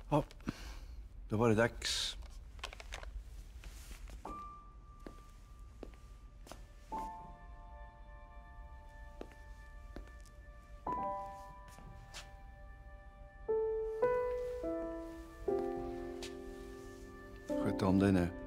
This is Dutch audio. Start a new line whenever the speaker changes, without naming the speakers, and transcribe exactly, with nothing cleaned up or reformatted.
Ja, då var det dags. Sköt om dig nu.